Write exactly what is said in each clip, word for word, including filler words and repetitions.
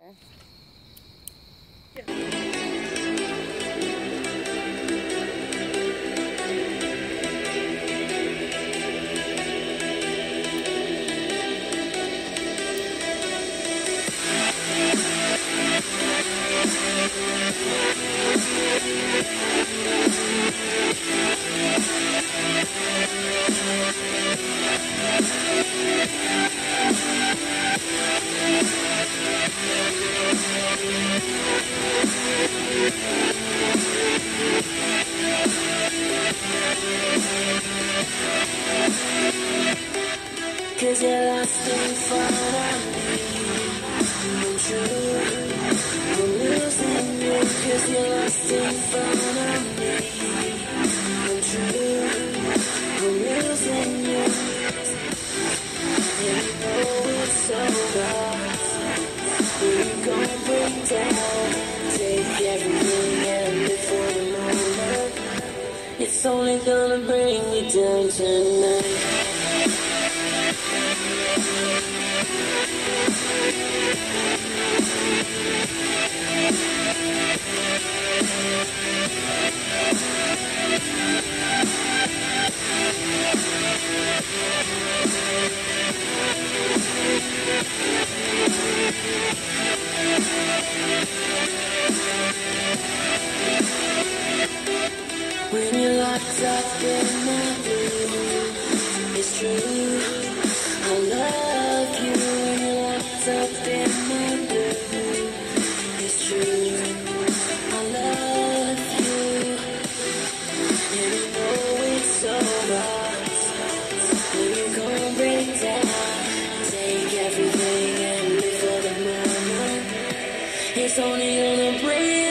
Cause you're lost in front of me. I'm true, I'm losing you. Cause you're lost in front of me. I'm true, I'm losing you. And you know it's over. When you gon' break down, take everything and live for the moment. It's only gonna bring me down tonight. When you're locked up in my room, it's true, I love you. When you're locked up in my room, it's true, I love you. And you know it's over. When you gon' break down, take everything and live for the moment. It's only gonna bring you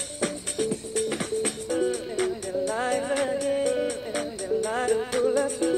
life again, and the light of